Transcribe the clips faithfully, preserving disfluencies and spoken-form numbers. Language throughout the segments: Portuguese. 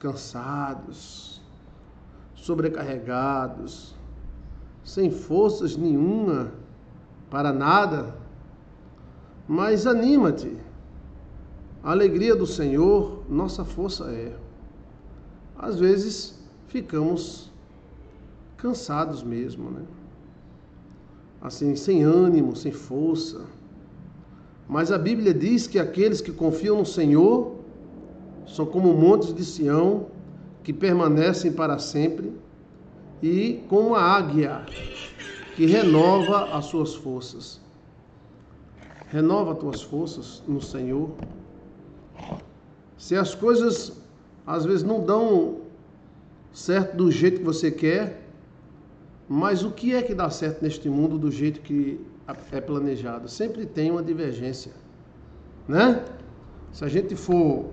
cansados, sobrecarregados, sem forças nenhuma para nada, mas anima-te. A alegria do Senhor, nossa força é. Às vezes ficamos cansados mesmo, né? Assim, sem ânimo, sem força. Mas a Bíblia diz que aqueles que confiam no Senhor são como montes de Sião, que permanecem para sempre, e como a águia, que renova as suas forças. Renova as tuas forças no Senhor. Se as coisas às vezes não dão certo do jeito que você quer, mas o que é que dá certo neste mundo do jeito que é planejado? Sempre tem uma divergência, né? Se a gente for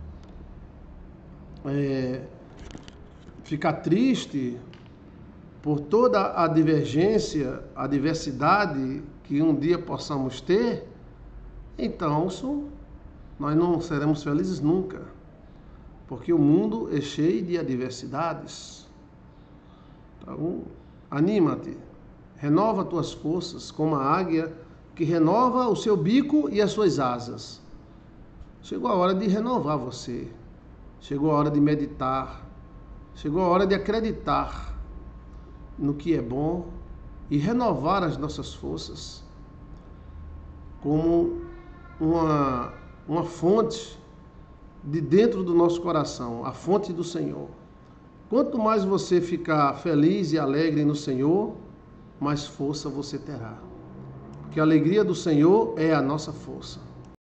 é, ficar triste por toda a divergência, a diversidade que um dia possamos ter, então isso, nós não seremos felizes nunca, porque o mundo é cheio de adversidades. Então, anima-te, renova tuas forças como a águia que renova o seu bico e as suas asas. Chegou a hora de renovar você, chegou a hora de meditar, chegou a hora de acreditar no que é bom e renovar as nossas forças como uma, uma fonte de dentro do nosso coração, a fonte do Senhor. Quanto mais você ficar feliz e alegre no Senhor, mais força você terá. Porque a alegria do Senhor é a nossa força.